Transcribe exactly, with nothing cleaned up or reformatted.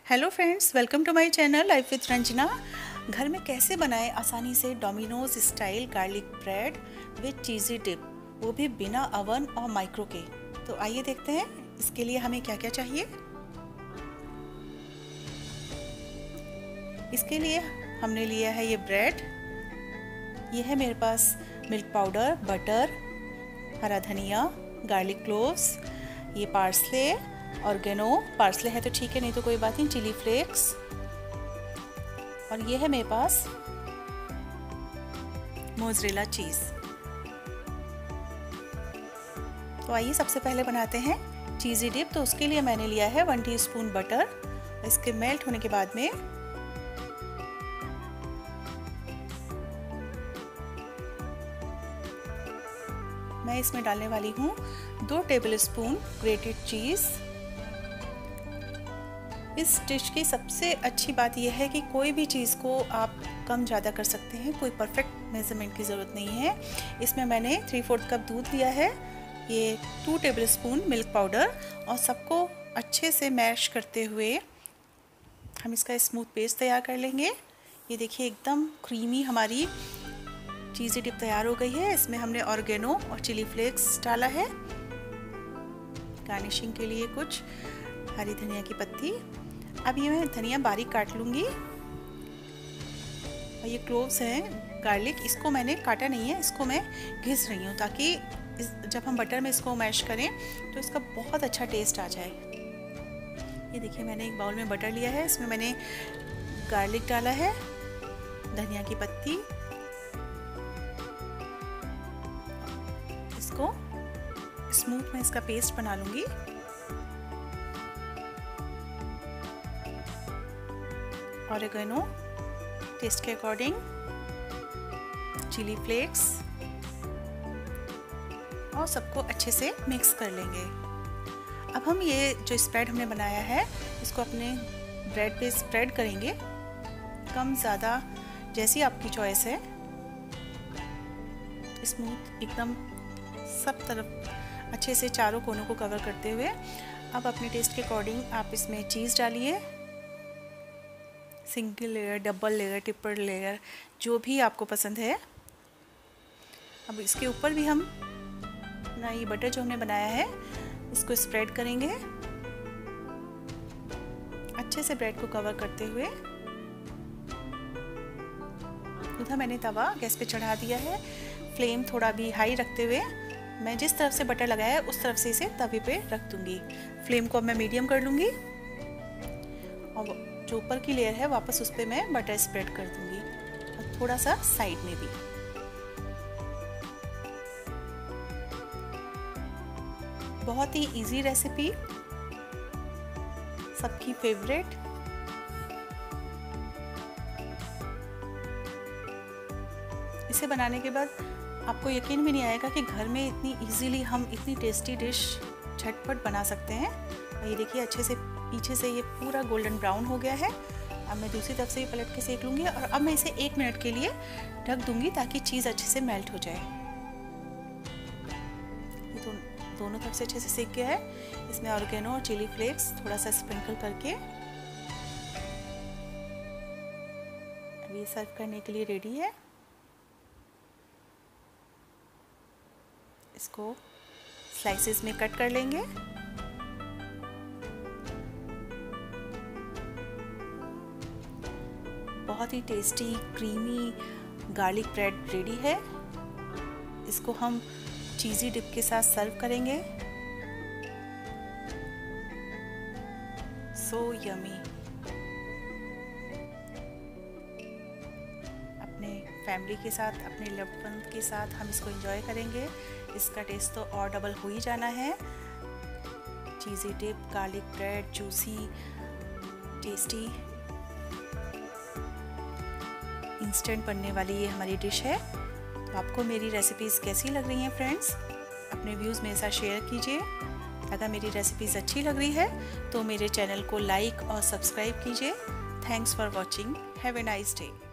Hello friends, welcome to my channel life with Ranjana. घर में कैसे बनाएं आसानी से Domino's style garlic bread with cheesy dip, वो भी बिना अवन और माइक्रो के। तो आइए देखते हैं इसके लिए हमें क्या क्या चाहिए। इसके लिए हमने लिया है ये ब्रेड, ये है मेरे पास मिल्क पाउडर, बटर, हरा धनिया, गार्लिक क्लोव्स, ये पार्सले, ऑर्गेनो, पार्सले है तो ठीक है, नहीं तो कोई बात नहीं, चिली फ्लेक्स, और ये है मेरे पास मोज़रेला चीज़। तो आइए सबसे पहले बनाते हैं चीज़ी डिप। तो उसके लिए मैंने लिया है वन टीस्पून बटर। इसके मेल्ट होने के बाद में मैं इसमें डालने वाली हूँ दो टेबलस्पून ग्रेटेड चीज़। इस डिश की सबसे अच्छी बात यह है कि कोई भी चीज़ को आप कम ज़्यादा कर सकते हैं, कोई परफेक्ट मेज़रमेंट की ज़रूरत नहीं है। इसमें मैंने थ्री फोर्थ कप दूध लिया है, ये टू टेबलस्पून मिल्क पाउडर, और सबको अच्छे से मैश करते हुए हम इसका स्मूथ पेस्ट तैयार कर लेंगे। ये देखिए एकदम क्रीमी हमारी चीज़ी डिप तैयार हो गई है। इसमें हमने ऑर्गेनो और चिली फ्लेक्स डाला है, गार्निशिंग के लिए कुछ हरी धनिया की पत्ती। अब ये मैं धनिया बारीक काट लूँगी, और ये क्लोव्स हैं गार्लिक, इसको मैंने काटा नहीं है, इसको मैं घिस रही हूँ ताकि इस जब हम बटर में इसको मैश करें तो इसका बहुत अच्छा टेस्ट आ जाए। ये देखिए मैंने एक बाउल में बटर लिया है, इसमें मैंने गार्लिक डाला है, धनिया की पत्ती, इसको स्मूथ में इसका पेस्ट बना लूँगी। ऑरिगेनो टेस्ट के अकॉर्डिंग, चिली फ्लेक्स, और सबको अच्छे से मिक्स कर लेंगे। अब हम ये जो स्प्रेड हमने बनाया है इसको अपने ब्रेड पे स्प्रेड करेंगे, कम ज़्यादा जैसी आपकी चॉइस है। स्मूथ एकदम सब तरफ अच्छे से चारों कोनों को कवर करते हुए अब अपने टेस्ट के अकॉर्डिंग आप इसमें चीज़ डालिए, single layer, double layer, triple layer, जो भी आपको पसंद है। अब इसके ऊपर भी हम ना ये बटर जो हमने बनाया है इसको स्प्रेड करेंगे, अच्छे से ब्रेड को कवर करते हुए। उधर मैंने तवा गैस पे चढ़ा दिया है, फ्लेम थोड़ा भी हाई रखते हुए मैं जिस तरफ से बटर लगाया है उस तरफ से इसे तवे पे रख दूंगी। फ्लेम को अब मैं मीडियम कर लूँगी, और जो ऊपर की लेयर है वापस उस पर मैं बटर स्प्रेड कर दूंगी, और थोड़ा सा साइड में भी। बहुत ही इजी रेसिपी, सबकी फेवरेट। इसे बनाने के बाद आपको यकीन भी नहीं आएगा कि घर में इतनी इजीली हम इतनी टेस्टी डिश झटपट बना सकते हैं। और ये देखिए अच्छे से पीछे से ये पूरा गोल्डन ब्राउन हो गया है। अब मैं दूसरी तरफ से ये पलट के सेक लूँगी, और अब मैं इसे एक मिनट के लिए ढक दूँगी ताकि चीज़ अच्छे से मेल्ट हो जाए। ये तो दोनों तरफ से अच्छे से सेक गया है। इसमें ऑर्गेनो और चिली फ्लेक्स थोड़ा सा स्प्रिंकल करके अब ये सर्व करने के लिए रेडी है। इसको स्लाइसेस में कट कर लेंगे। बहुत ही tasty creamy garlic bread ready है। इसको हम चीज़ी डिप के साथ सर्व करेंगे। So yummy. अपने फैमिली के साथ, अपने लव्ड वन के साथ हम इसको एंजॉय करेंगे। इसका टेस्ट तो और डबल हो ही जाना है। Cheesy dip, garlic bread, juicy, tasty, instant बनने वाली ये हमारी डिश है। तो आपको मेरी रेसिपीज़ कैसी लग रही हैं फ्रेंड्स? अपने व्यूज़ मेरे साथ शेयर कीजिए। अगर मेरी रेसिपीज़ अच्छी लग रही है तो मेरे चैनल को लाइक और सब्सक्राइब कीजिए। Thanks for watching. Have a nice day.